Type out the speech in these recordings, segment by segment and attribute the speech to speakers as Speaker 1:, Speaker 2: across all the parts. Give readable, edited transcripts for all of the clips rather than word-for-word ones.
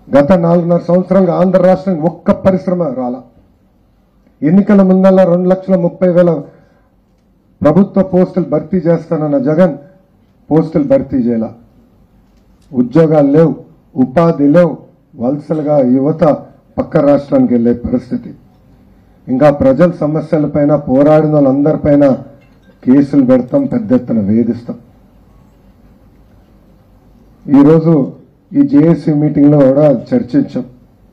Speaker 1: గత 4.5 సంవత్సరాలుగా ఆంధ్ర రాష్ట్రానికి ఒక్క పరిశ్రమ రాలా. ఎన్నికల ముందల్లా 2,30,000 ప్రభుత్వ పోస్టులు భర్తీ చేస్తానన్న జగన్ పోస్టులు భర్తీ చేయాల. ఉద్యోగాలు లేవు, ఉపాధి లేవు, వలసలుగా యువత పక్క రాష్ట్రానికి వెళ్లే పరిస్థితి. ఇంకా ప్రజల సమస్యలపైన పోరాడిన వాళ్ళందరిపైన కేసులు పెడతాం, పెద్ద ఎత్తున వేధిస్తాం. ఈరోజు ఈ జేఏసీ మీటింగ్ లో కూడా చర్చించాం.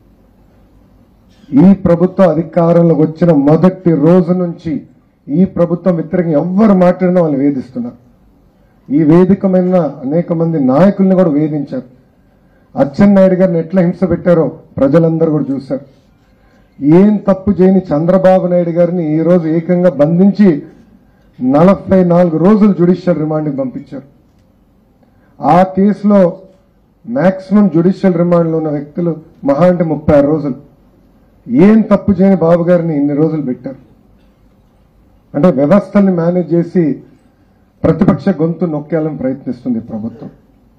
Speaker 1: ఈ ప్రభుత్వం అధికారంలోకి వచ్చిన మొదటి రోజు నుంచి ఈ ప్రభుత్వం వ్యతిరేకంగా ఎవ్వరు మాట్లాడినా వాళ్ళు వేధిస్తున్నారు. ఈ వేదికమైన అనేక మంది నాయకుల్ని కూడా వేధించారు. అచ్చెన్నాయుడు గారిని ఎట్లా హింస పెట్టారో ప్రజలందరూ కూడా చూశారు. ఏం తప్పు చేయని చంద్రబాబు నాయుడు గారిని ఈ రోజు ఏకంగా బంధించి 44 రోజులు జ్యుడిషియల్ రిమాండ్కి పంపించారు. ఆ కేసులో మాక్సిమం జ్యుడిషియల్ రిమాండ్లో ఉన్న వ్యక్తులు మహా అంటే 36 రోజులు. ఏం తప్పు చేయని బాబు గారిని ఇన్ని రోజులు పెట్టారు. అంటే వ్యవస్థల్ని మేనేజ్ చేసి ప్రతిపక్ష గొంతు నొక్కేయాలని ప్రయత్నిస్తుంది ప్రభుత్వం.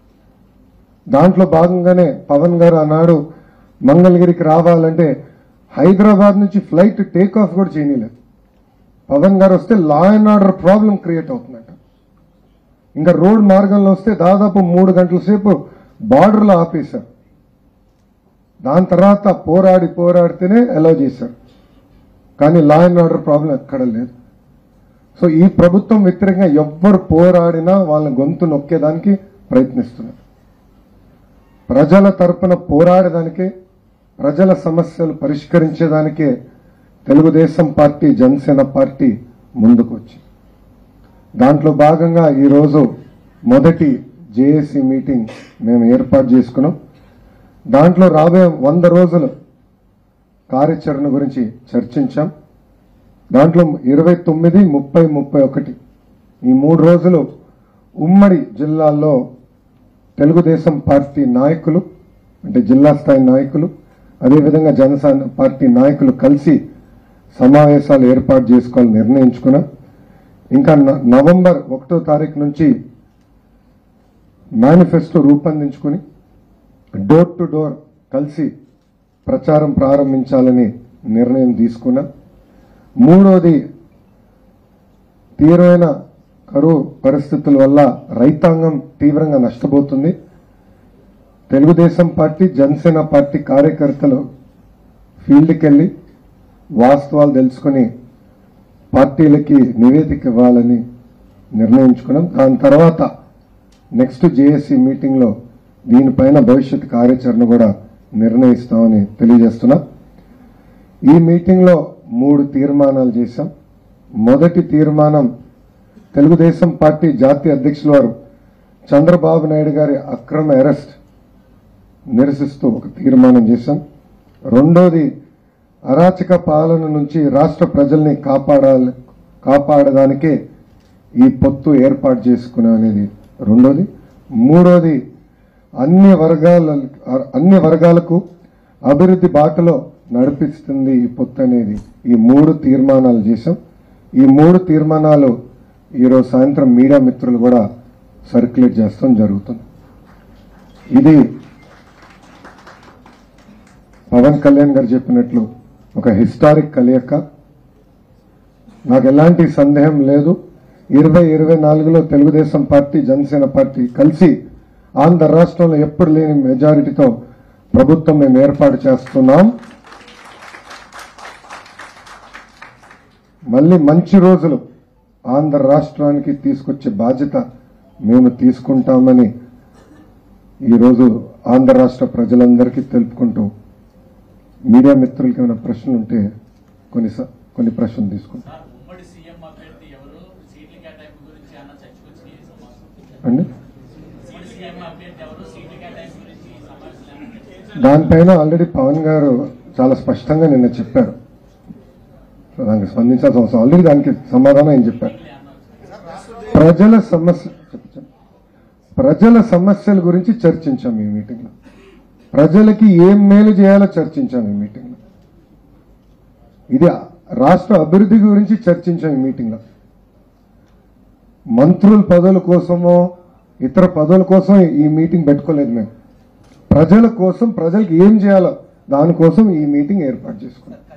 Speaker 1: దాంట్లో భాగంగానే పవన్ గారు ఆనాడు మంగళగిరికి రావాలంటే హైదరాబాద్ నుంచి ఫ్లైట్ టేక్ ఆఫ్ కూడా చేయలేదు. పవన్ గారు వస్తే law and order problem create అవుతుందంట. ఇంకా రోడ్ మార్గంలో వస్తే దాదాపు 3 గంటల సేపు బార్డర్లో ఆపేశారు. దాని తర్వాత పోరాడితేనే అలౌ చేశారు. కానీ లా అండ్ ఆర్డర్ ప్రాబ్లం ఎక్కడ లేదు. సో ఈ ప్రభుత్వం వ్యతిరేకంగా ఎవ్వరు పోరాడినా వాళ్ళ గొంతు నొక్కేదానికి ప్రయత్నిస్తున్నారు. ప్రజల తరపున పోరాడేదానికే, ప్రజల సమస్యలు పరిష్కరించేదానికే తెలుగుదేశం పార్టీ, జనసేన పార్టీ ముందుకు వచ్చింది. దాంట్లో భాగంగా ఈరోజు మొదటి జేఏసీ మీటింగ్ మేము ఏర్పాటు చేసుకున్నాం. దాంట్లో రాబోయే 100 రోజుల కార్యాచరణ గురించి చర్చించాం. దాంట్లో 29, 30, 31 ఈ 3 రోజులు ఉమ్మడి జిల్లాల్లో తెలుగుదేశం పార్టీ నాయకులు అంటే జిల్లా స్థాయి నాయకులు, అదేవిధంగా జనసేన పార్టీ నాయకులు కలిసి సమావేశాలు ఏర్పాటు చేసుకోవాలని నిర్ణయించుకున్నాం. ఇంకా నవంబర్ 1వ తారీఖు నుంచి మేనిఫెస్టో రూపొందించుకుని డోర్ టు డోర్ కలిసి ప్రచారం ప్రారంభించాలని నిర్ణయం తీసుకున్నాం. మూడోది, తీవ్రమైన కరువు పరిస్థితుల వల్ల రైతాంగం తీవ్రంగా నష్టపోతుంది. తెలుగుదేశం పార్టీ, జనసేన పార్టీ కార్యకర్తలు ఫీల్డ్కి వెళ్ళి వాస్తవాలు తెలుసుకుని పార్టీలకి నివేదిక ఇవ్వాలని నిర్ణయించుకున్నాం. దాని తర్వాత నెక్స్ట్ జేఏసీ మీటింగ్లో దీనిపైన భవిష్యత్ కార్యాచరణ కూడా నిర్ణయిస్తామని తెలియజేస్తున్నా. ఈ మీటింగ్లో 3 తీర్మానాలు చేశాం. మొదటి తీర్మానం తెలుగుదేశం పార్టీ జాతీయ అధ్యక్షుల వారు చంద్రబాబు నాయుడు గారి అక్రమ అరెస్ట్ నిరసిస్తూ ఒక తీర్మానం చేశాం. రెండోది, అరాచక పాలన నుంచి రాష్ట్ర ప్రజల్ని కాపాడడానికే ఈ పొత్తు ఏర్పాటు చేసుకునే అనేది రెండోది. మూడోది, అన్ని వర్గాలకు అభివృద్ధి బాటలో నడిపిస్తుంది ఈ పొత్తు అనేది. ఈ 3 తీర్మానాలు చేశాం. ఈ 3 తీర్మానాలు ఈరోజు సాయంత్రం మీడియా మిత్రులు కూడా సర్క్యులేట్ చేస్తాం జరుగుతుంది. ఇది పవన్ కళ్యాణ్ గారు చెప్పినట్లు ఒక హిస్టారిక్ కలయిక. నాకు ఎలాంటి సందేహం లేదు, 2024లో తెలుగుదేశం పార్టీ, జనసేన పార్టీ కలిసి ఆంధ్ర రాష్ట్రంలో ఎప్పుడు లేని మెజారిటీతో ప్రభుత్వం మేము ఏర్పాటు చేస్తున్నాం. మళ్ళీ మంచి రోజులు ఆంధ్ర రాష్ట్రానికి తీసుకొచ్చే బాధ్యత మేము తీసుకుంటామని ఈరోజు ఆంధ్ర రాష్ట్ర ప్రజలందరికీ తెలుపుకుంటూ, మీడియా మిత్రులకి ఏమైనా ప్రశ్నలు ఉంటే కొన్ని ప్రశ్నలు తీసుకుంటాం అండి. దానిపైన ఆల్రెడీ పవన్ గారు చాలా స్పష్టంగా నిన్న చెప్పారు. దానికి స్పందించాల్సిన అవసరం, ఆల్రెడీ దానికి సమాధానం ఆయన చెప్పారు. ప్రజల సమస్యల గురించి చర్చించాం ఈ మీటింగ్లో. ప్రజలకి ఏం మేలు చేయాలో చర్చించాం ఈ మీటింగ్లో. ఇది రాష్ట్ర అభివృద్ధి గురించి చర్చించాం ఈ మీటింగ్లో. మంత్రుల పదవుల కోసమో ఇతర పదవుల కోసం ఈ మీటింగ్ పెట్టుకోలేదు మేము. ప్రజల కోసం ప్రజలకు ఏం చేయాలో దానికోసం ఈ మీటింగ్ ఏర్పాటు చేసుకున్నాం.